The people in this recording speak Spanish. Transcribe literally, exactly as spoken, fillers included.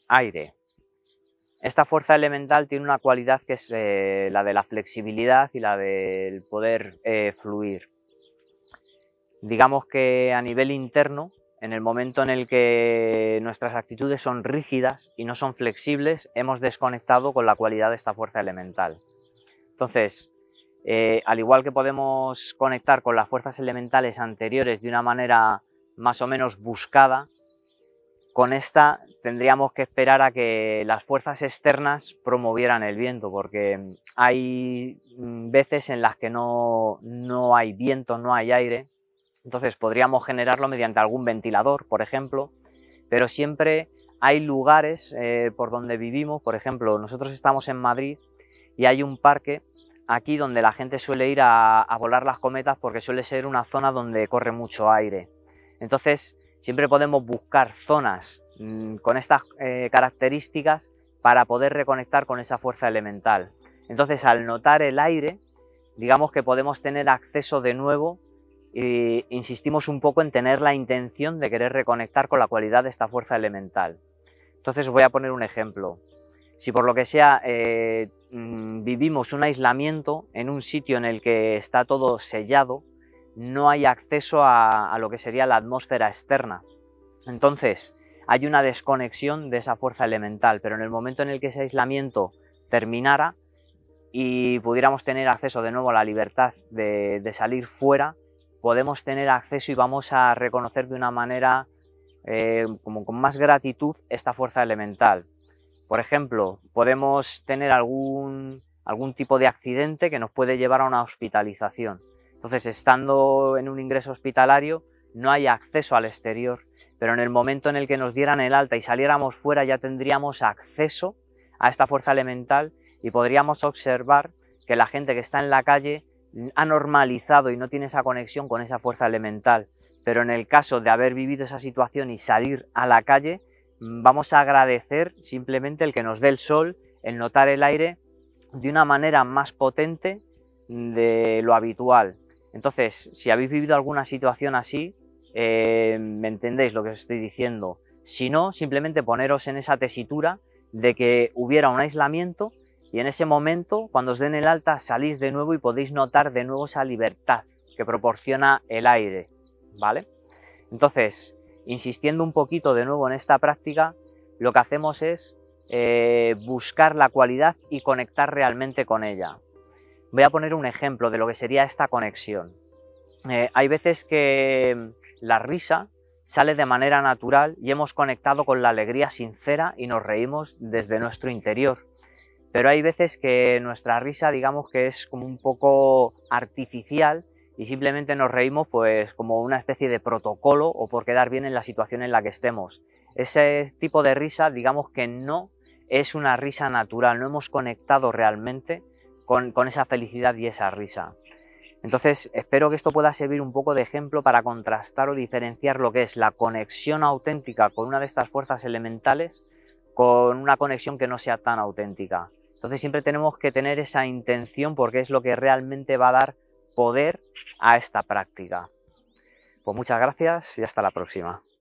aire. Esta fuerza elemental tiene una cualidad que es eh, la de la flexibilidad y la del poder eh, fluir. Digamos que a nivel interno, en el momento en el que nuestras actitudes son rígidas y no son flexibles, hemos desconectado con la cualidad de esta fuerza elemental. Entonces, eh, al igual que podemos conectar con las fuerzas elementales anteriores de una manera más o menos buscada, con esta tendríamos que esperar a que las fuerzas externas promovieran el viento, porque hay veces en las que no, no hay viento, no hay aire. Entonces podríamos generarlo mediante algún ventilador, por ejemplo, pero siempre hay lugares eh, por donde vivimos. Por ejemplo, nosotros estamos en Madrid y hay un parque aquí donde la gente suele ir a, a volar las cometas, porque suele ser una zona donde corre mucho aire. Entonces siempre podemos buscar zonas mmm, con estas eh, características para poder reconectar con esa fuerza elemental. Entonces, al notar el aire, digamos que podemos tener acceso de nuevo. E insistimos un poco en tener la intención de querer reconectar con la cualidad de esta fuerza elemental. Entonces os voy a poner un ejemplo. Si por lo que sea eh, vivimos un aislamiento en un sitio en el que está todo sellado, no hay acceso a, a lo que sería la atmósfera externa. Entonces hay una desconexión de esa fuerza elemental, pero en el momento en el que ese aislamiento terminara y pudiéramos tener acceso de nuevo a la libertad de, de salir fuera, podemos tener acceso y vamos a reconocer de una manera eh, como con más gratitud esta fuerza elemental. Por ejemplo, podemos tener algún, algún tipo de accidente que nos puede llevar a una hospitalización. Entonces, estando en un ingreso hospitalario, no hay acceso al exterior, pero en el momento en el que nos dieran el alta y saliéramos fuera, ya tendríamos acceso a esta fuerza elemental y podríamos observar que la gente que está en la calle ha normalizado y no tiene esa conexión con esa fuerza elemental, pero en el caso de haber vivido esa situación y salir a la calle, vamos a agradecer simplemente el que nos dé el sol, el notar el aire de una manera más potente de lo habitual. Entonces, si habéis vivido alguna situación así, eh, me entendéis lo que os estoy diciendo. Si no, simplemente poneros en esa tesitura de que hubiera un aislamiento y en ese momento, cuando os den el alta, salís de nuevo y podéis notar de nuevo esa libertad que proporciona el aire, ¿vale? Entonces, insistiendo un poquito de nuevo en esta práctica, lo que hacemos es eh, buscar la cualidad y conectar realmente con ella. Voy a poner un ejemplo de lo que sería esta conexión. Eh, hay veces que la risa sale de manera natural y hemos conectado con la alegría sincera y nos reímos desde nuestro interior. Pero hay veces que nuestra risa, digamos que es como un poco artificial y simplemente nos reímos pues como una especie de protocolo o por quedar bien en la situación en la que estemos. Ese tipo de risa, digamos que no es una risa natural, no hemos conectado realmente con, con esa felicidad y esa risa. Entonces espero que esto pueda servir un poco de ejemplo para contrastar o diferenciar lo que es la conexión auténtica con una de estas fuerzas elementales con una conexión que no sea tan auténtica. Entonces siempre tenemos que tener esa intención, porque es lo que realmente va a dar poder a esta práctica. Pues muchas gracias y hasta la próxima.